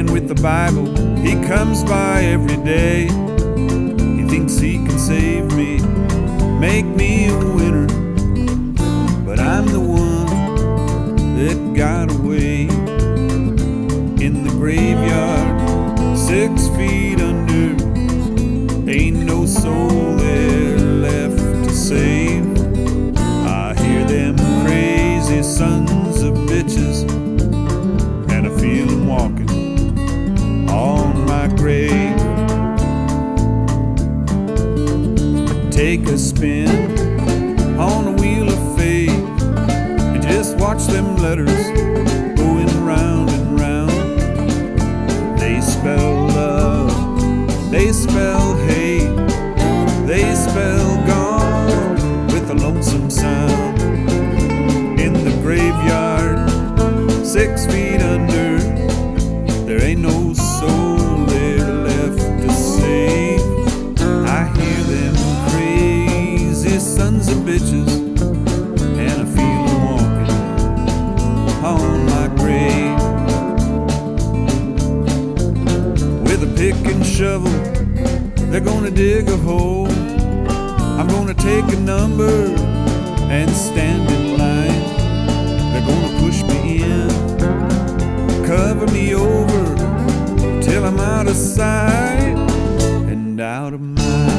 man with the Bible, he comes by every day. He thinks he can save me, make me a winner, but I'm the one that got away. In the graveyard, 6 feet under, ain't no soul there left to save. I hear them crazy sons of bitches, and I feel them walking on my grave. Take a spin on a wheel of fate and just watch them letters going round and round. They spell love, they spell hate, they spell gone with a lonesome sound. In the graveyard, 6 feet under, there ain't no soul there left to save. I hear them crazy sons of bitches, and I feel them walking on my grave. With a pick and shovel, they're gonna dig a hole. I'm gonna take a number and stand in line. They're gonna push me in, cover me over till I'm out of sight and out of mind.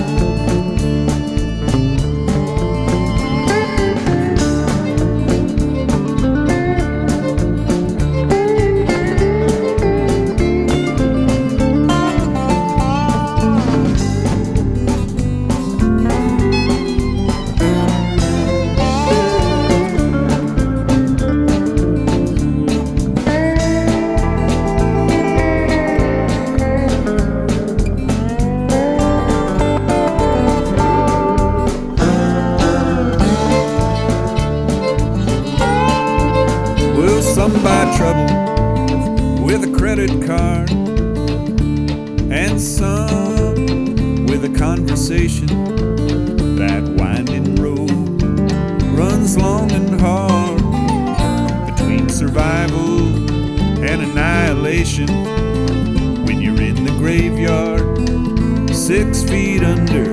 Some buy trouble with a credit card, and some with a conversation. That winding road runs long and hard between survival and annihilation. When you're in the graveyard, 6 feet under,